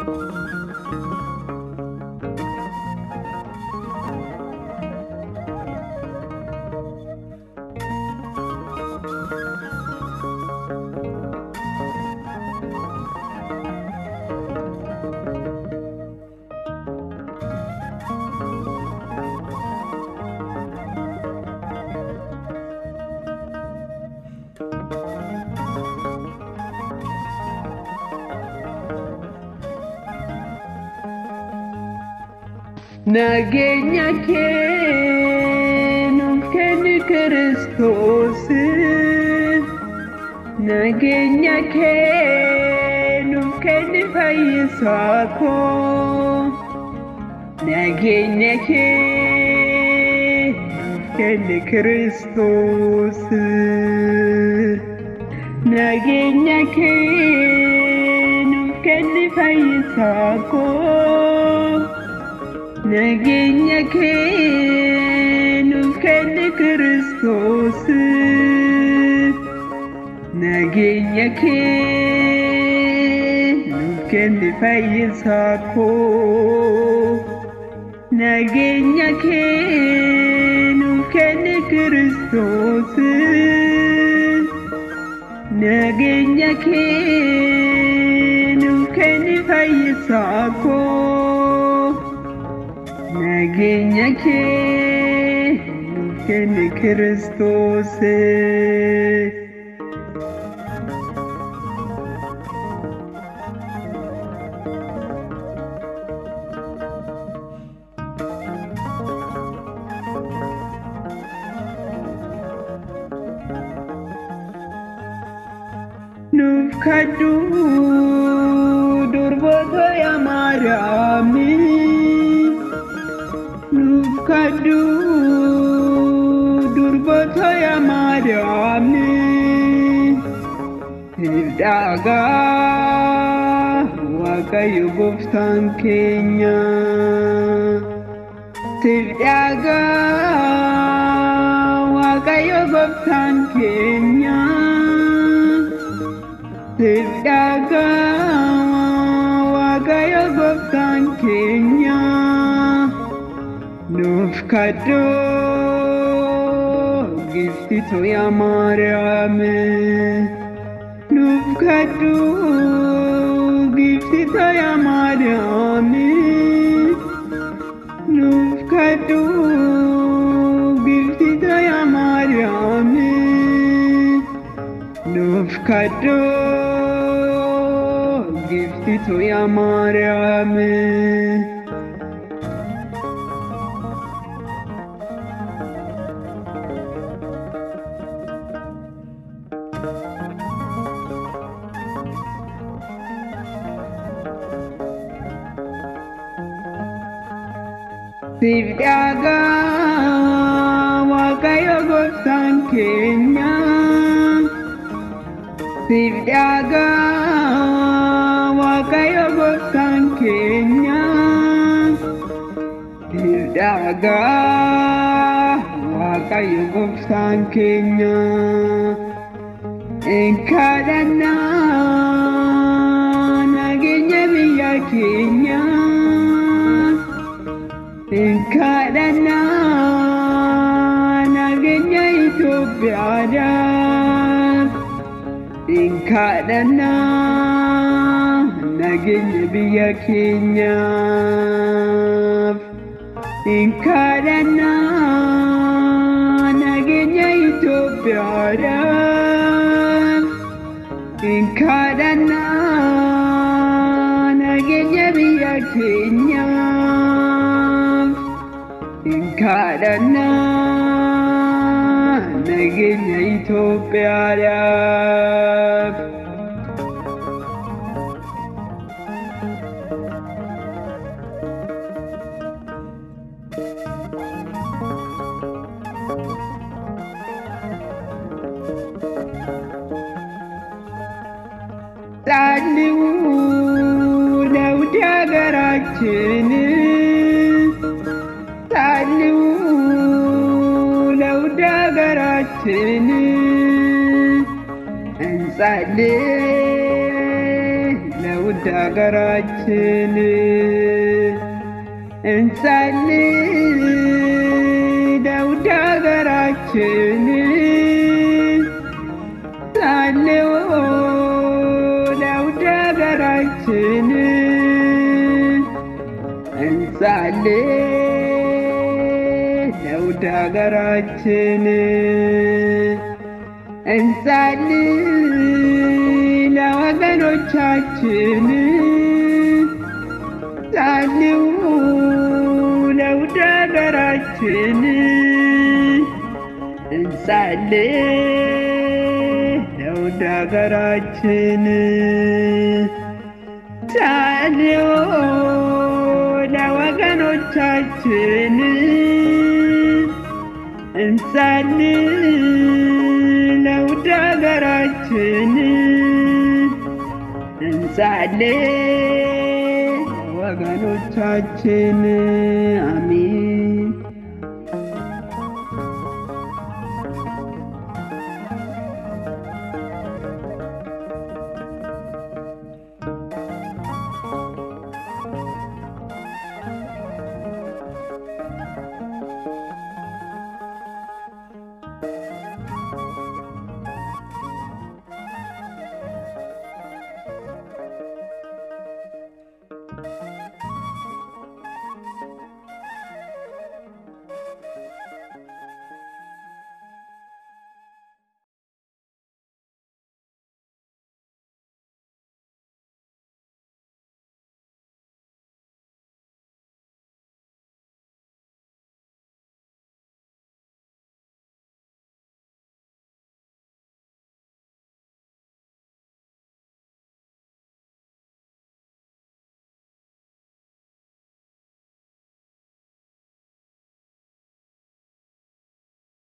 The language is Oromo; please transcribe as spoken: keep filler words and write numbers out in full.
Nageenya kee nuuf kenni Kiristoos Nageenya kee nuuf kenni fayyisaa koo Nageenya kee nuuf kenni Kiristoos Nageenya kee nuuf kenni fayyisaa koo Nageenya kee nuuf kenni Kiristoos Nageenya kee nuuf kenni fayyisaa koo Nageenya kee nuuf kenni Kiristoos Nageenya kee nuuf kenni fayyisaa koo Nageenya kee nuuf kenni Kiristoos nuuf kadhu durboota yaa Maariyaam nuuf kadhu durboota yaa Maariyaam Hidhaagaa Waaqayyo gooftaan keenya Hidhaagaa Waaqayyo gooftaan keenya Hidhaagaa Waaqayyo gooftaan keenya nuuf kadhu giftito yaa Maariyaam nuuf kadhu giftito yaa Maariyaam nuuf kadhu giftito yaa Maariyaam nuuf kadhu giftito yaa Maariyaam Hidhaagaa Waaqayyo gooftaan keenya Hidhaagaa Waaqayyo gooftaan keenya Hidhaagaa Waaqayyo gooftaan keenya Enkadhannaa nageenya biyya keenya Enkadhannaa nageenya Itoophiyaadhaaf Enkadhannaa nageenya biyya keenyaaf Enkadhannaa nageenya Itoophiyaadhaaf Enkadhannaa nageenya biyya keenyaaf Enkadhannaa nageenya Itoophiyaadhaaf ጸልዩ ለውድ አገራችን ጸልዩ ለውድ አገራችን እንጸልይ ለውድ ሀገራችን እንጸልይ ለውድ ሀገራችን ጸልዩ ለውድ ሀገራችን እንጸልይ ለውድ ሀገራችን እንጸልይ ለወገኖቻችን ጸልዩ ለውድ ሀገራችን እንጸልይ ለውድ ሀገራችን ጸልዩ ለወገኖቻችን እንጸልይ ለውድ ሀገራችን እንጸልይ ለወገኖቻችን አሜን።